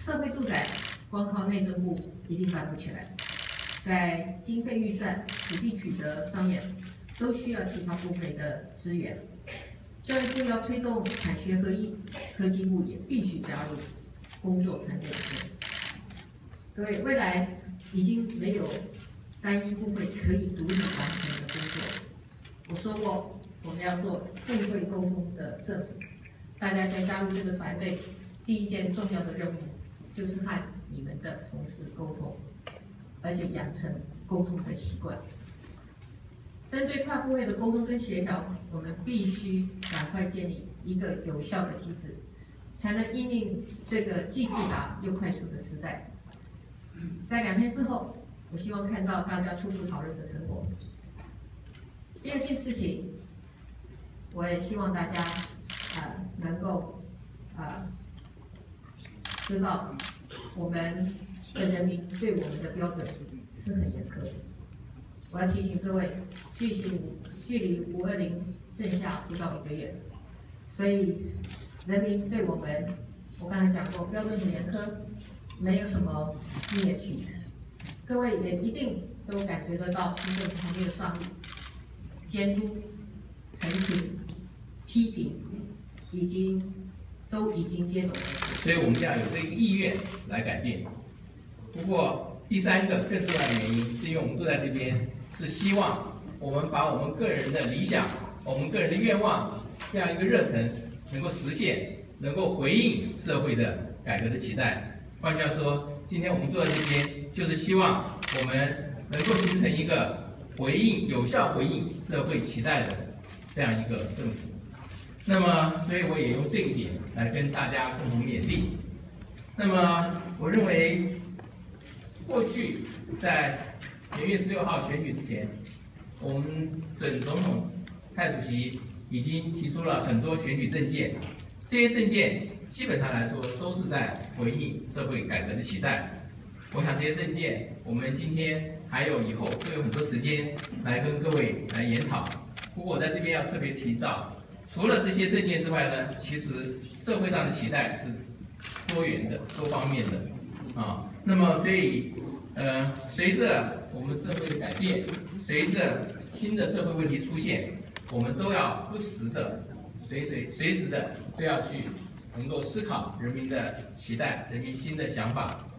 社会住宅光靠内政部一定办不起来，在经费预算、土地取得上面，都需要其他部门的支援。教育部要推动产学合一，科技部也必须加入工作团队里面。各位，未来已经没有单一部会可以独立完成的工作。我说过，我们要做智慧沟通的政府。大家在加入这个团队，第一件重要的任务就是和你们的同事沟通，而且养成沟通的习惯。针对跨部会的沟通跟协调，我们必须赶快建立一个有效的机制，才能因应这个既复杂又快速的时代。在2天之后，我希望看到大家初步讨论的成果。第二件事情，我也希望大家能够知道我们的人民对我们的标准是很严苛的。我要提醒各位，距离520剩下不到1个月，所以人民对我们，我刚才讲过，标准很严苛，没有什么灭期。各位也一定都感觉得到，新政府还没有上路，监督、澄清、批评，都已经接踵而至。 所以我们要有这个意愿来改变。不过第3个更重要的原因，是因为我们坐在这边，是希望我们把我们个人的理想、我们个人的愿望这样一个热忱能够实现，能够回应社会的改革的期待。换句话说，今天我们坐在这边，就是希望我们能够形成一个有效回应社会期待的这样一个政府。那么，所以我也用这一点来跟大家共同勉励。那么，我认为过去在年月16号选举之前，我们准总统蔡主席已经提出了很多选举政见，这些政见基本上来说都是在回应社会改革的期待。我想这些政见，我们今天还有以后会有很多时间来跟各位来研讨。不过我在这边要特别提到，除了这些政见之外呢，其实社会上的期待是多元的、多方面的啊。那么所以随着我们社会的改变，随着新的社会问题出现，我们都要不时的、随时的都要去能够思考人民的期待、人民新的想法。